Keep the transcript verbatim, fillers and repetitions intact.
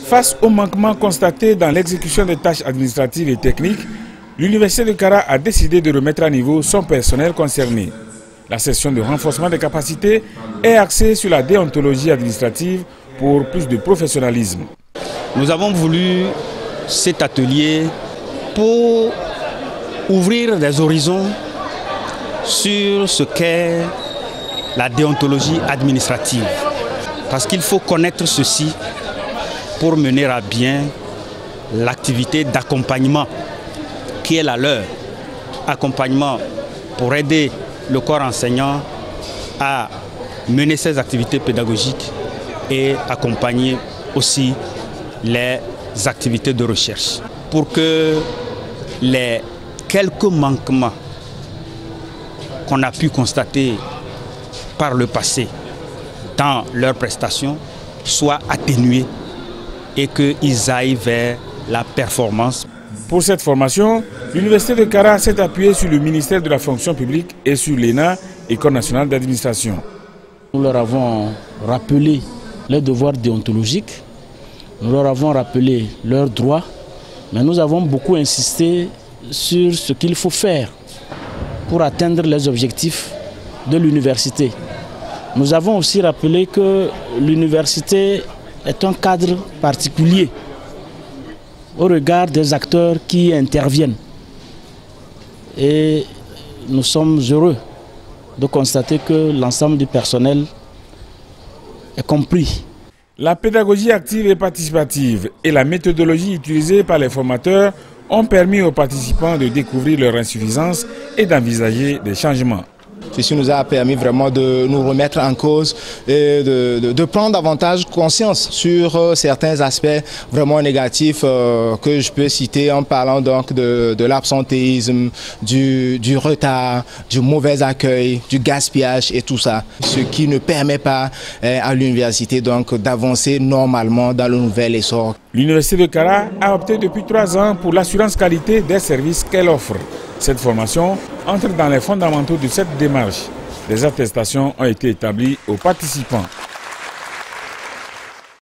Face aux manquements constatés dans l'exécution des tâches administratives et techniques, l'Université de Kara a décidé de remettre à niveau son personnel concerné. La session de renforcement des capacités est axée sur la déontologie administrative pour plus de professionnalisme. Nous avons voulu cet atelier pour ouvrir des horizons sur ce qu'est la déontologie administrative. Parce qu'il faut connaître ceci pour mener à bien l'activité d'accompagnement qui est la leur. Accompagnement pour aider le corps enseignant à mener ses activités pédagogiques et accompagner aussi les activités de recherche. Pour que les quelques manquements qu'on a pu constater par le passé dans leurs prestations soient atténués et qu'ils aillent vers la performance. Pour cette formation, l'Université de Kara s'est appuyée sur le ministère de la fonction publique et sur l'E N A, École nationale d'administration. Nous leur avons rappelé leurs devoirs déontologiques, nous leur avons rappelé leurs droits, mais nous avons beaucoup insisté sur ce qu'il faut faire pour atteindre les objectifs de l'université. Nous avons aussi rappelé que l'université est un cadre particulier au regard des acteurs qui interviennent. Et nous sommes heureux de constater que l'ensemble du personnel est compris. La pédagogie active et participative et la méthodologie utilisée par les formateurs ont permis aux participants de découvrir leurs insuffisances et d'envisager des changements. Ceci nous a permis vraiment de nous remettre en cause et de, de, de prendre davantage conscience sur euh, certains aspects vraiment négatifs euh, que je peux citer en parlant donc de, de l'absentéisme, du, du retard, du mauvais accueil, du gaspillage et tout ça. Ce qui ne permet pas euh, à l'université donc d'avancer normalement dans le nouvel essor. L'Université de Kara a opté depuis trois ans pour l'assurance qualité des services qu'elle offre. Cette formation entre dans les fondamentaux de cette démarche. Des attestations ont été établies aux participants.